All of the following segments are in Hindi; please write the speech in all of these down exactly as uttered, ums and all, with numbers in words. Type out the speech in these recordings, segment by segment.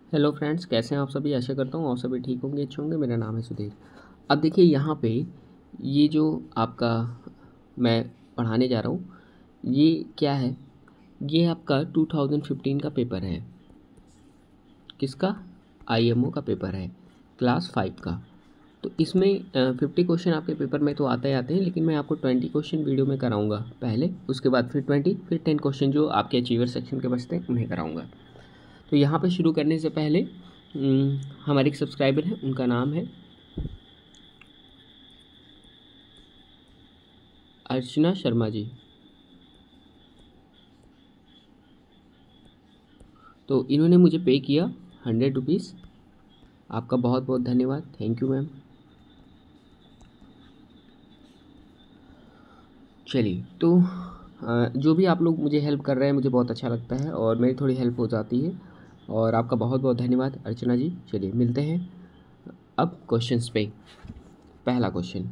हेलो फ्रेंड्स, कैसे हैं आप सभी। आशा करता हूँ आप सभी ठीक होंगे, अच्छे होंगे। मेरा नाम है सुधीर। अब देखिए यहाँ पे ये जो आपका मैं पढ़ाने जा रहा हूँ, ये क्या है, ये आपका टू थाउजेंड फिफ्टीन का पेपर है। किसका? आईएमओ का पेपर है, क्लास फाइव का। तो इसमें फिफ्टी क्वेश्चन आपके पेपर में तो आते ही आते हैं, लेकिन मैं आपको ट्वेंटी क्वेश्चन वीडियो में कराऊंगा पहले, उसके बाद फिर ट्वेंटी, फिर टेन क्वेश्चन जो आपके अचीवर सेक्शन के बचते हैं उन्हें कराऊंगा। तो यहाँ पे शुरू करने से पहले हम्म, हमारे एक सब्सक्राइबर हैं, उनका नाम है अर्चना शर्मा जी। तो इन्होंने मुझे पे किया हंड्रेड रुपीज़। आपका बहुत बहुत धन्यवाद, थैंक यू मैम। चलिए, तो अ, जो भी आप लोग मुझे हेल्प कर रहे हैं मुझे बहुत अच्छा लगता है और मेरी थोड़ी हेल्प हो जाती है, और आपका बहुत बहुत धन्यवाद अर्चना जी। चलिए मिलते हैं अब क्वेश्चंस पे। पहला क्वेश्चन,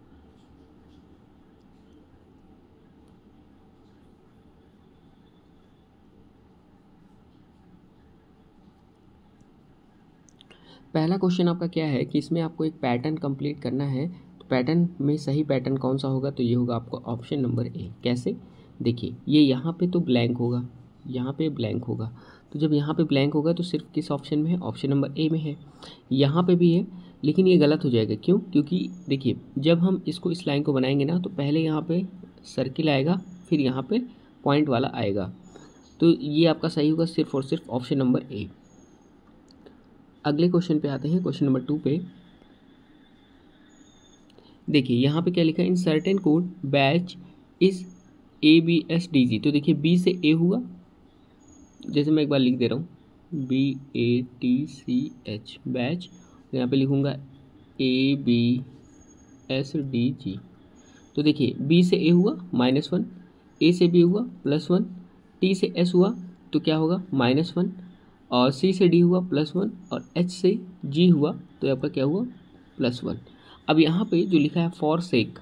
पहला क्वेश्चन आपका क्या है कि इसमें आपको एक पैटर्न कंप्लीट करना है। तो पैटर्न में सही पैटर्न कौन सा होगा, तो ये होगा आपको ऑप्शन नंबर ए। कैसे? देखिए, ये यहाँ पे तो ब्लैंक होगा, यहाँ पे ब्लैंक होगा। तो जब यहाँ पे ब्लैंक होगा तो सिर्फ किस ऑप्शन में है? ऑप्शन नंबर ए में है। यहाँ पे भी है, लेकिन ये गलत हो जाएगा। क्यों? क्योंकि देखिए, जब हम इसको इस लाइन को बनाएंगे ना, तो पहले यहाँ पे सर्किल आएगा, फिर यहाँ पे पॉइंट वाला आएगा। तो ये आपका सही होगा सिर्फ और सिर्फ ऑप्शन नंबर ए। अगले क्वेश्चन पे आते हैं, क्वेश्चन नंबर टू पे। देखिए यहाँ पे क्या लिखा है, in certain code batch is A B S D G. तो देखिए बी से ए हुआ, जैसे मैं एक बार लिख दे रहा हूँ, B A T C H batch. यहाँ पे लिखूँगा A B S D G. तो देखिए बी से ए हुआ माइनस वन, ए से बी हुआ प्लस वन, टी से एस हुआ तो क्या होगा माइनस वन, और सी से डी हुआ प्लस वन, और एच से जी हुआ तो आपका क्या हुआ प्लस वन। अब यहाँ पे जो लिखा है फॉर सेक,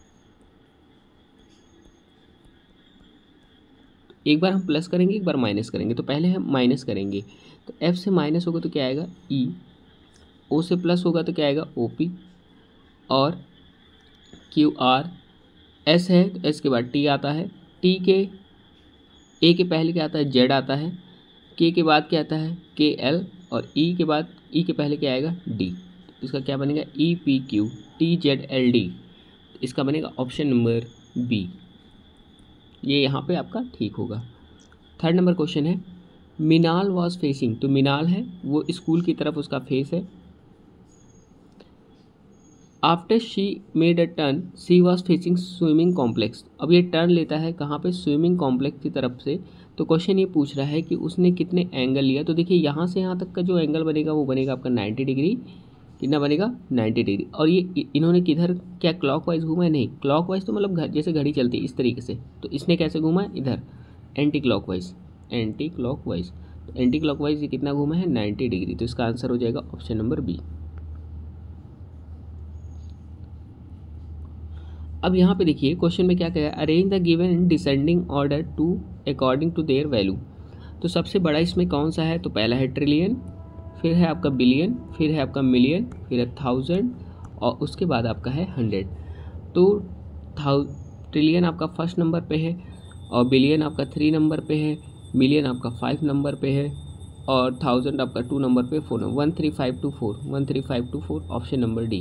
एक बार हम प्लस करेंगे, एक बार माइनस करेंगे। तो पहले हम माइनस करेंगे, तो एफ से माइनस होगा तो क्या आएगा ई, ओ से प्लस होगा तो क्या आएगा ओ पी, और क्यू आर, एस है तो एस के बाद टी आता है, टी के ए के पहले क्या आता है जेड आता है, के के बाद क्या आता है के एल, और ई के बाद ई के पहले क्या आएगा डी। इसका क्या बनेगा E P Q T Z L D. इसका बनेगा ऑप्शन नंबर बी, ये यहाँ पे आपका ठीक होगा। थर्ड नंबर क्वेश्चन है, मिनाल वॉज फेसिंग। तो मिनाल है वो स्कूल की तरफ उसका फेस है। After she made a turn she was facing swimming complex. अब ये टर्न लेता है कहाँ पे? स्विमिंग कॉम्प्लेक्स की तरफ से। तो क्वेश्चन ये पूछ रहा है कि उसने कितने एंगल लिया। तो देखिए यहाँ से यहाँ तक का जो एंगल बनेगा वो बनेगा आपका नाइन्टी डिग्री। कितना बनेगा? Ninety degree. और ये इन्होंने किधर, क्या क्लॉकवाइज घूमा है? नहीं, क्लॉकवाइज तो मतलब घर जैसे घड़ी चलती है इस तरीके से। तो इसने कैसे घूमा है? इधर एंटी क्लॉकवाइज, एंटी क्लॉकवाइज। तो एंटी क्लॉकवाइज ये कितना घूमा है? Ninety degree. तो इसका आंसर हो जाएगा ऑप्शन नंबर बी। अब यहाँ पे देखिए क्वेश्चन में क्या कहा है, arrange the given in descending order to according to their value. तो सबसे बड़ा इसमें कौन सा है? तो पहला है ट्रिलियन, फिर है आपका बिलियन, फिर है आपका मिलियन, फिर है थाउजेंड, और उसके बाद आपका है हंड्रेड। तो थाउ ट्रिलियन आपका फर्स्ट नंबर पे है, और बिलियन आपका थ्री नंबर पे है, मिलियन आपका फाइव नंबर पे है, और थाउजेंड आपका टू नंबर पे, four number, one three five two four, one three five two four, option number D.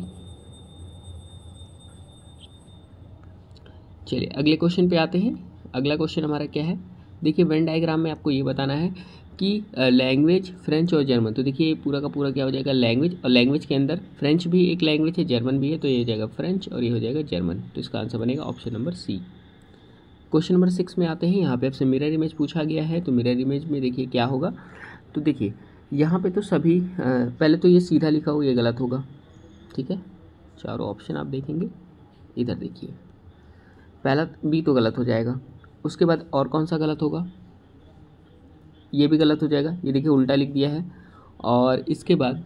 चलिए अगले क्वेश्चन पे आते हैं। अगला क्वेश्चन हमारा क्या है, देखिए वेन डायग्राम में आपको ये बताना है कि लैंग्वेज फ्रेंच और जर्मन। तो देखिए पूरा का पूरा क्या हो जाएगा लैंग्वेज, और लैंग्वेज के अंदर फ्रेंच भी एक लैंग्वेज है, जर्मन भी है। तो ये हो जाएगा फ्रेंच और ये हो जाएगा जर्मन। तो इसका आंसर बनेगा option number C. Question number six में आते हैं। यहाँ पे आपसे मिरर इमेज पूछा गया है। तो मिरर इमेज में देखिए क्या होगा, तो देखिए यहाँ पे तो सभी अ, पहले तो ये सीधा लिखा हो, ये गलत होगा। ठीक है, चारों ऑप्शन आप देखेंगे, इधर देखिए पहला बी तो गलत हो जाएगा। उसके बाद और कौन सा गलत होगा? ये भी गलत हो जाएगा, ये देखिए उल्टा लिख दिया है। और इसके बाद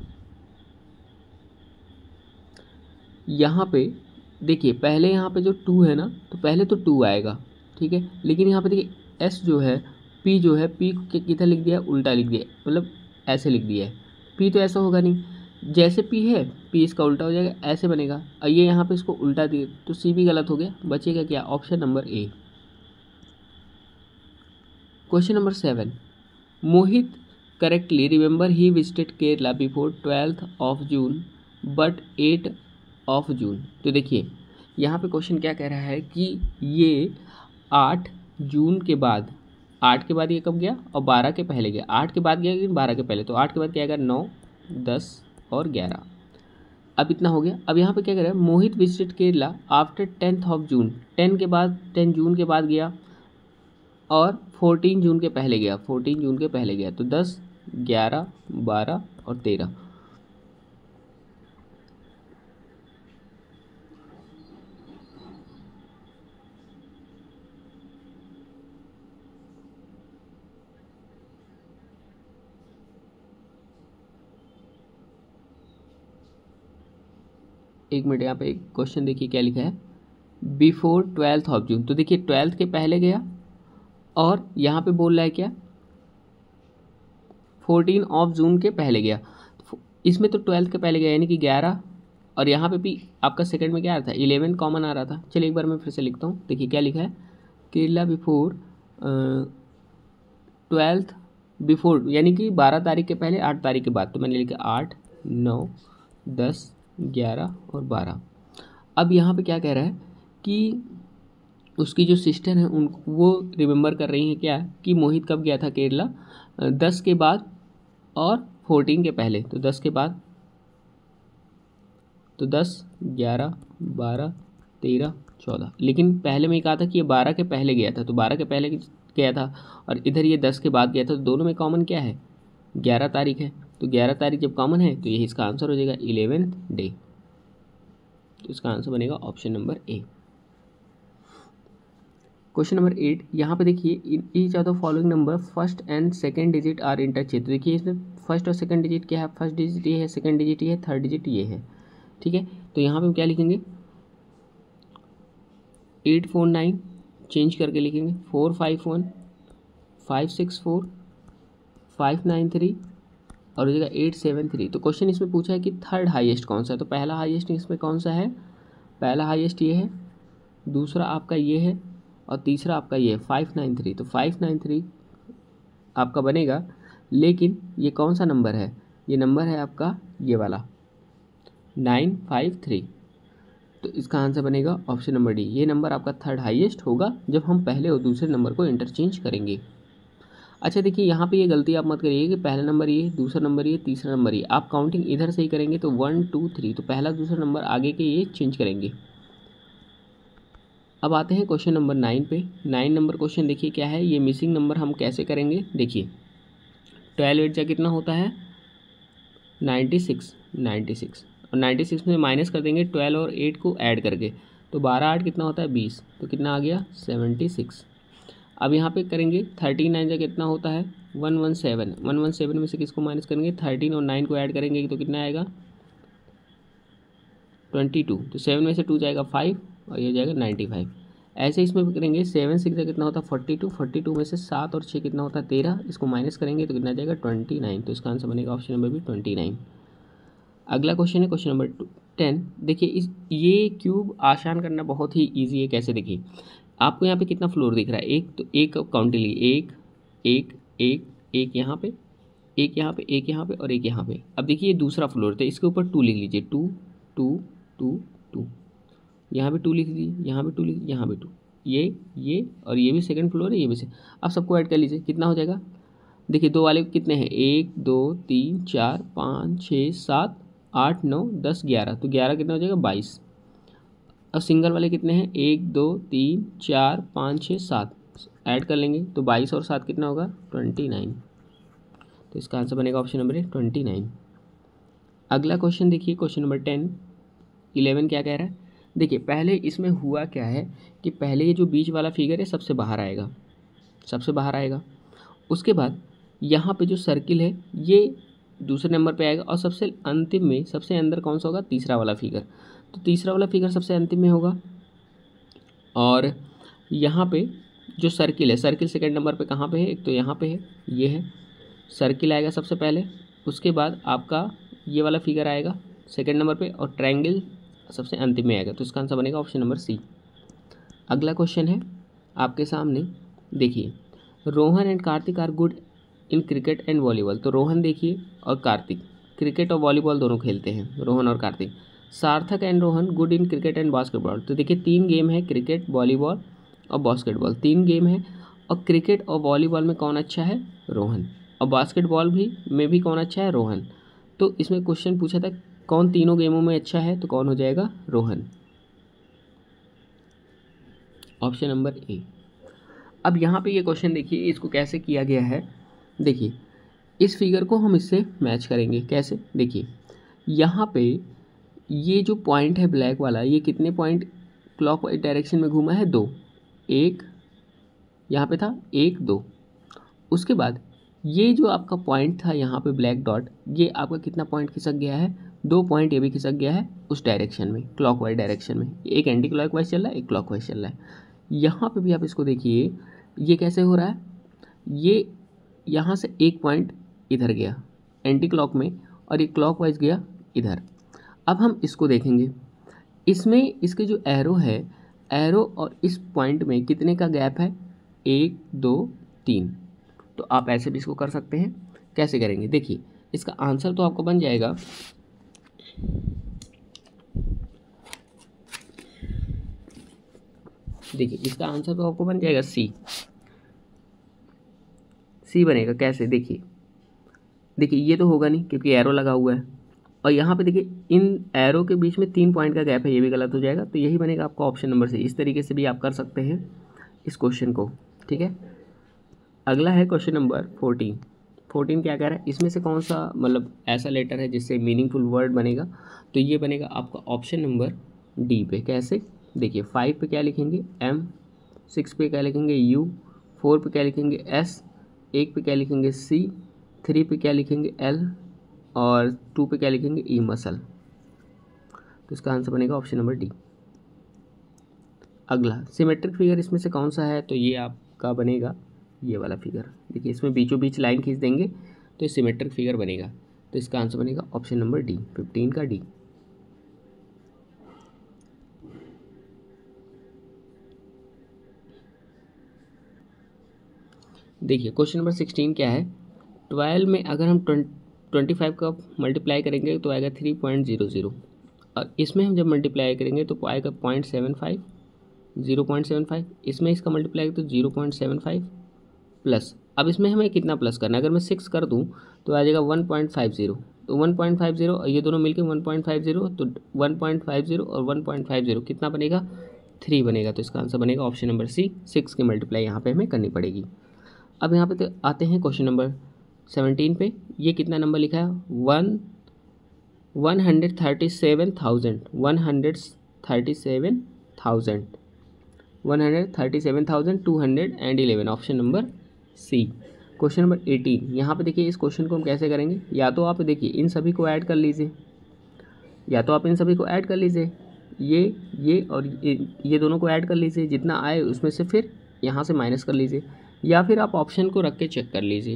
यहाँ पे देखिए पहले यहाँ पे जो टू है ना, तो पहले तो टू आएगा, ठीक है। लेकिन यहाँ पे देखिए एस जो है, पी जो है, पी किधर लिख दिया? उल्टा लिख दिया, मतलब ऐसे लिख दिया है। पी तो ऐसा होगा नहीं, जैसे पी है पी इसका उल्टा हो जाएगा, ऐसे बनेगा। और ये यहाँ पे इसको उल्टा दिए तो सी भी गलत हो गया, बचेगा क्या, option number A. Question number seven, Mohit correctly remember he visited Kerala before twelfth of June but eight of June. तो देखिए यहाँ पे क्वेश्चन क्या कह रहा है कि ये आठ जून के बाद, आठ के बाद ये कब गया और बारह के पहले गया, आठ के बाद गया लेकिन बारह के पहले, तो आठ के बाद क्या आएगा, नौ, दस और ग्यारह। अब इतना हो गया। अब यहाँ पे क्या कर रहा है, Mohit visited Kerala after tenth of June, ten के बाद, टेन जून के बाद गया और फोर्टीन जून के पहले गया, फोर्टीन जून के पहले गया, तो दस, ग्यारह, बारह और तेरह। एक मिनट, यहाँ पे एक क्वेश्चन देखिए क्या लिखा है, बिफोर ट्वेल्थ ऑफ जून। तो देखिए ट्वेल्थ के पहले गया और यहाँ पे बोल रहा है क्या, फोर्टीन ऑफ जून के पहले गया। इसमें तो ट्वेल्थ के पहले गया यानी कि ग्यारह, और यहाँ पे भी आपका सेकंड में क्या आ रहा था, इलेवन कॉमन आ रहा था। चलिए एक बार मैं फिर से लिखता हूँ, देखिए क्या लिखा है, केरला बिफोर ट्वेल्थ, बिफोर यानी कि बारह तारीख के पहले, आठ तारीख के बाद। तो मैंने लिखा आठ, नौ, दस, ग्यारह और बारह। अब यहाँ पे क्या कह रहा है कि उसकी जो सिस्टर है उन वो रिमेंबर कर रही हैं क्या कि मोहित कब गया था केरला, दस के बाद और फोर्टीन के पहले। तो दस के बाद, तो दस, ग्यारह, बारह, तेरह, चौदह, लेकिन पहले में कहा था कि ये बारह के पहले गया था, तो बारह के पहले गया था और इधर ये दस के बाद गया था, तो दोनों में कॉमन क्या है, ग्यारह तारीख है। तो ग्यारह तारीख जब कॉमन है तो यही इसका आंसर हो जाएगा, इलेवेंथ डे। तो इसका आंसर बनेगा option number A. Question number eight, यहाँ पे देखिए, in each of the following number first and second digit are interchange. देखिए इसमें फर्स्ट और सेकंड डिजिट क्या है, फर्स्ट डिजिट ये है, सेकंड डिजिट ये है, थर्ड डिजिट ये है, ठीक है। तो यहाँ पे हम क्या लिखेंगे, एट फोर नाइन चेंज करके लिखेंगे, four five one, five six four, five nine three और हो जाएगा एट सेवन थ्री। तो क्वेश्चन इसमें पूछा है कि थर्ड हाईएस्ट कौन सा है, तो पहला हाईएस्ट इसमें कौन सा है, पहला हाईएस्ट ये है, दूसरा आपका ये है और तीसरा आपका ये है फाइव नाइन थ्री। तो फाइव नाइन थ्री आपका बनेगा, लेकिन ये कौन सा नंबर है, ये नंबर है आपका ये वाला नाइन फाइव थ्री। तो इसका आंसर बनेगा ऑप्शन नंबर डी, ये नंबर आपका थर्ड हाईएस्ट होगा जब हम पहले और दूसरे नंबर को इंटरचेंज करेंगे। अच्छा देखिए यहाँ पे ये गलती आप मत करिए कि पहला नंबर ये, दूसरा नंबर ये, तीसरा नंबर ये, आप काउंटिंग इधर से ही करेंगे तो वन टू थ्री, तो पहला दूसरा नंबर आगे के ये चेंज करेंगे। अब आते हैं क्वेश्चन नंबर नाइन पे। नाइन नंबर क्वेश्चन देखिए क्या है, ये मिसिंग नंबर हम कैसे करेंगे, देखिए ट्वेल्व एट जा कितना होता है, नाइन्टी सिक्स, नाइन्टी सिक्स और नाइन्टी सिक्स में माइनस कर देंगे ट्वेल्व और एट को ऐड करके, तो बारह आठ कितना होता है, बीस, तो कितना आ गया, सेवेंटी सिक्स। अब यहाँ पे करेंगे थर्टीन नाइन जा कितना होता है, one one seven, one one seven में से किसको माइनस करेंगे, थर्टीन और नाइन को ऐड करेंगे तो कितना आएगा, ट्वेंटी टू। तो सेवन में से टू जाएगा फाइव और ये जाएगा नाइन्टी फाइव। ऐसे इसमें भी करेंगे, सेवन सिक्स जा कितना होता है, फोर्टी टू, फोर्टी टू में से सात और छः कितना होता है, तेरह, इसको माइनस करेंगे तो कितना जाएगा, ट्वेंटी नाइन। तो इसका आंसर बनेगा option number B twenty nine. अगला क्वेश्चन है क्वेश्चन नंबर टेन। देखिए इस ये क्यूब आसान करना बहुत ही ईजी है, कैसे, देखिए आपको यहाँ पे कितना फ्लोर दिख रहा है, एक, तो एक काउंट लीजिए, एक एक एक एक यहाँ पे, एक यहाँ पे, एक यहाँ पे और एक यहाँ पे। अब देखिए ये दूसरा फ्लोर था, इसके ऊपर टू लिख लीजिए, टू टू टू टू, यहाँ पे टू लिख लीजिए, यहाँ पे टू लिख, यहाँ पे टू, ये ये और ये भी सेकंड फ्लोर है, ये भी से। अब सबको ऐड कर लीजिए, कितना हो जाएगा, देखिए दो वाले कितने हैं, एक दो तीन चार पाँच छः सात आठ नौ दस ग्यारह, तो ग्यारह कितना हो जाएगा, बाईस। और सिंगल वाले कितने हैं, एक दो तीन चार पाँच छः सात, ऐड कर लेंगे तो बाईस और सात कितना होगा, ट्वेंटी नाइन। तो इसका आंसर बनेगा option number A, twenty nine. अगला क्वेश्चन देखिए क्वेश्चन नंबर टेन, इलेवन क्या कह रहा है, देखिए पहले इसमें हुआ क्या है कि पहले ये जो बीच वाला फिगर है सबसे बाहर आएगा, सबसे बाहर आएगा। उसके बाद यहाँ पे जो सर्किल है ये दूसरे नंबर पे आएगा और सबसे अंतिम में, सबसे अंदर कौन सा होगा, तीसरा वाला फिगर। तो तीसरा वाला फिगर सबसे अंतिम में होगा। और यहाँ पे जो सर्किल है, सर्किल सेकंड नंबर पे कहाँ पे है, एक तो यहाँ पे है, ये है, सर्किल आएगा सबसे पहले, उसके बाद आपका ये वाला फिगर आएगा सेकेंड नंबर पे, और ट्रायंगल सबसे अंतिम में आएगा। तो इसका आंसर बनेगा ऑप्शन नंबर सी। अगला क्वेश्चन है आपके सामने, देखिए Rohan and Kartik are good in cricket and volleyball. तो रोहन देखिए और कार्तिक क्रिकेट और वॉलीबॉल दोनों खेलते हैं, रोहन और Kartik. Sarthak and Rohan good in cricket and basketball. तो देखिए तीन गेम है, क्रिकेट, वॉलीबॉल और बास्केटबॉल, तीन गेम है, और क्रिकेट और वॉलीबॉल में कौन अच्छा है? रोहन। और बास्केटबॉल भी में भी कौन अच्छा है? रोहन। तो इसमें क्वेश्चन पूछा था कौन तीनों गेमों में अच्छा है, तो कौन हो जाएगा? रोहन। Option number A. अब यहाँ पे ये क्वेश्चन देखिए इसको कैसे किया गया है। देखिए इस फिगर को हम इससे मैच करेंगे, कैसे? देखिए यहाँ पे ये जो पॉइंट है ब्लैक वाला, ये कितने पॉइंट क्लॉकवाइज डायरेक्शन में घूमा है? दो। एक यहाँ पे था, एक, दो। उसके बाद ये जो आपका पॉइंट था यहाँ पे ब्लैक डॉट, ये आपका कितना पॉइंट खिसक गया है? दो पॉइंट ये भी खिसक गया है उस डायरेक्शन में, क्लॉकवाइज डायरेक्शन में। एक एंटी क्लॉकवाइज चल रहा है, एक क्लॉकवाइज चल रहा है। यहाँ पे भी आप इसको देखिए, ये कैसे हो रहा है? ये यहाँ से एक पॉइंट इधर गया एंटी क्लॉक में, और ये क्लॉकवाइज गया इधर। अब हम इसको देखेंगे, इसमें इसके जो एरो है, एरो और इस पॉइंट में कितने का गैप है? एक, दो, तीन। तो आप ऐसे भी इसको कर सकते हैं। कैसे करेंगे? देखिए इसका आंसर तो आपको बन जाएगा, देखिए इसका आंसर तो आपको बन जाएगा सी। सी बनेगा कैसे? देखिए देखिए ये तो होगा नहीं क्योंकि एरो लगा हुआ है, और यहाँ पे देखिए इन एरो के बीच में तीन पॉइंट का गैप है, ये भी गलत हो जाएगा। तो यही बनेगा आपका ऑप्शन नंबर सी। इस तरीके से भी आप कर सकते हैं इस क्वेश्चन को, ठीक है। अगला है क्वेश्चन नंबर फोर्टीन। फोर्टीन क्या कह रहा है? इसमें से कौन सा मतलब ऐसा लेटर है जिससे मीनिंगफुल वर्ड बनेगा? तो ये बनेगा आपका ऑप्शन नंबर डी पे। कैसे? देखिए फाइव पे क्या लिखेंगे? एम। सिक्स पे क्या लिखेंगे? यू। फोर पे क्या लिखेंगे? एस। एक पे क्या लिखेंगे? सी। थ्री पे क्या लिखेंगे? एल। और टू पे क्या लिखेंगे? E, muscle. तो इसका आंसर बनेगा ऑप्शन नंबर डी। अगला सिमेट्रिक फिगर इसमें से कौन सा है? तो ये आपका बनेगा ये वाला फिगर। देखिए इसमें बीचों बीच लाइन खींच देंगे तो ये सिमेट्रिक फिगर बनेगा। तो इसका आंसर बनेगा ऑप्शन नंबर डी, फिफ्टीन का डी। देखिए क्वेश्चन नंबर सिक्सटीन क्या है? ट्वेल्व में अगर हम ट्वेंटी फाइव का मल्टीप्लाई करेंगे तो आएगा थ्री पॉइंट ज़ीरो ज़ीरो, और इसमें हम जब मल्टीप्लाई करेंगे तो आएगा point seven five, zero point seven five. इसमें इसका मल्टीप्लाई तो zero point seven five plus, अब इसमें हमें कितना प्लस करना है? अगर मैं सिक्स कर दूं तो आ जाएगा वन पॉइंट फाइव ज़ीरो। तो वन पॉइंट फाइव ज़ीरो और ये दोनों मिलके वन पॉइंट फाइव ज़ीरो, तो वन पॉइंट फाइव ज़ीरो और वन पॉइंट फाइव ज़ीरो कितना बनेगा? थ्री बनेगा। तो इसका आंसर बनेगा ऑप्शन नंबर सी। सिक्स की मल्टीप्लाई यहाँ पे हमें करनी पड़ेगी। अब यहाँ पे तो आते हैं क्वेश्चन नंबर सेवनटीन पे। ये कितना नंबर लिखा है? One one hundred thirty seven thousand one hundred thirty seven thousand one hundred thirty seven thousand two hundred and eleven. Option number C. Question number eighteen, यहाँ पे देखिए इस क्वेश्चन को हम कैसे करेंगे? या तो आप देखिए इन सभी को ऐड कर लीजिए, या तो आप इन सभी को ऐड कर लीजिए, ये ये और ये, ये दोनों को ऐड कर लीजिए, जितना आए उसमें से फिर यहाँ से माइनस कर लीजिए, या फिर आप ऑप्शन को रख के चेक कर लीजिए।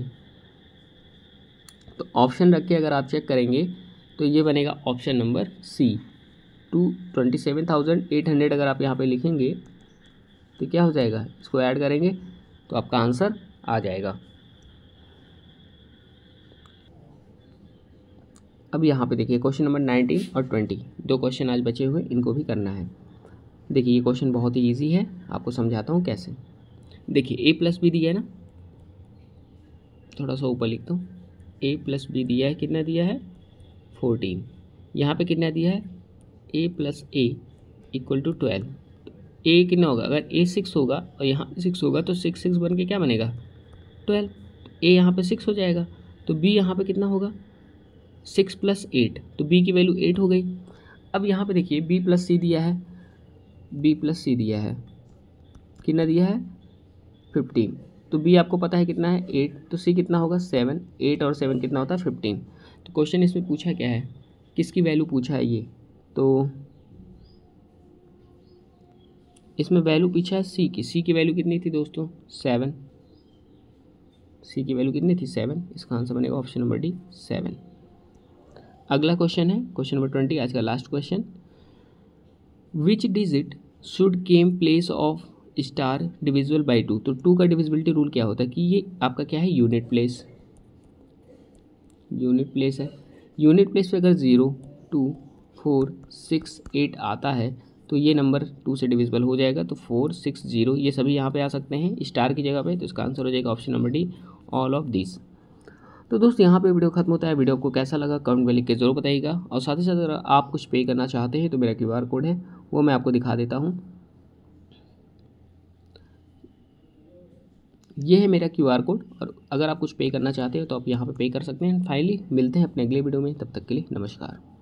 तो ऑप्शन रख के अगर आप चेक करेंगे तो ये बनेगा option number C. Two twenty seven thousand eight hundred अगर आप यहाँ पे लिखेंगे तो क्या हो जाएगा? इसको ऐड करेंगे तो आपका आंसर आ जाएगा। अब यहाँ पे देखिए क्वेश्चन नंबर नाइनटीन और ट्वेंटी, दो क्वेश्चन आज बचे हुए, इनको भी करना है। देखिए ये क्वेश्चन बहुत ही इजी है, आपको समझाता हूँ कैसे। देखिए ए प्लस बी दिया है ना, थोड़ा सा ऊपर लिखता हूँ। ए प्लस बी दिया है, कितना दिया है? फोर्टीन। यहाँ पे कितना दिया है? A plus A equal to twelve. A कितना होगा? अगर ए सिक्स होगा और यहाँ पे सिक्स होगा तो सिक्स सिक्स बन के क्या बनेगा? ट्वेल्व। ए यहाँ पे सिक्स हो जाएगा, तो बी यहाँ पे कितना होगा? सिक्स प्लस एट, तो बी की वैल्यू एट हो गई। अब यहाँ पे देखिए बी प्लस सी दिया है, बी प्लस सी दिया है, कितना दिया है? फिफ्टीन। तो बी आपको पता है कितना है? एट। तो सी कितना होगा? सेवन। एट और सेवन कितना होता है? फिफ्टीन। तो क्वेश्चन इसमें पूछा क्या है? किसकी वैल्यू पूछा है ये? तो इसमें वैल्यू पूछा है सी की। सी की वैल्यू कितनी थी दोस्तों? सेवन। सी की वैल्यू कितनी थी सेवन, इसका आंसर बनेगा ऑप्शन नंबर डी सेवन। अगला क्वेश्चन है क्वेश्चन नंबर ट्वेंटी, आज का last question. Which digit should came place of star divisible by two. तो टू का डिविजिबिलिटी रूल क्या होता है कि ये आपका क्या है, यूनिट प्लेस, यूनिट प्लेस है। यूनिट प्लेस पे अगर zero two four six eight आता है तो ये नंबर टू से डिविजिबल हो जाएगा। तो फोर सिक्स जीरो ये सभी यहाँ पे आ सकते हैं स्टार की जगह पे, तो इसका आंसर हो जाएगा option number D all of this. तो दोस्त यहाँ पे वीडियो खत्म होता है। वीडियो आपको कैसा लगा कमेंट में लिख के जरूर बताइएगा, और साथ ही साथ अगर आप कुछ पे करना चाहते हैं तो मेरा क्यू आर कोड है वो मैं आपको दिखा देता हूँ। ये है मेरा क्यू आर कोड, और अगर आप कुछ पे करना चाहते हो तो आप यहाँ पे पे कर सकते हैं। फाइनली मिलते हैं अपने अगले वीडियो में, तब तक के लिए नमस्कार।